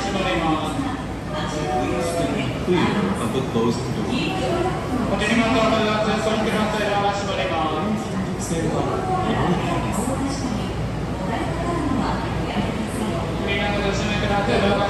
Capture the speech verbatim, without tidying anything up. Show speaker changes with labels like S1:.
S1: 閉まります。
S2: Please put those to the
S1: こちらのドアが通行ください。ドアが閉まります。みんなでお閉めください。